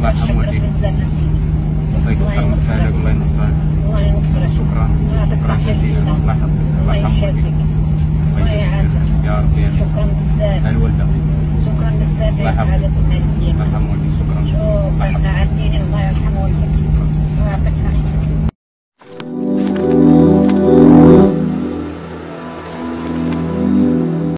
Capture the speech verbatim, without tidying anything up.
الله يرحم والديك. الله يكثر من سعادتك والله ينصرك. الله ينصرك. شكرا شكرا جزيلا. الله يحفظك. الله يحفظك. الله يعافيك يا رب يا شكرا بزاف. الوالده شكرا بزاف يا سعادة المالكين. الله يرحم والديك. شكرا شكرا ساعدتيني. الله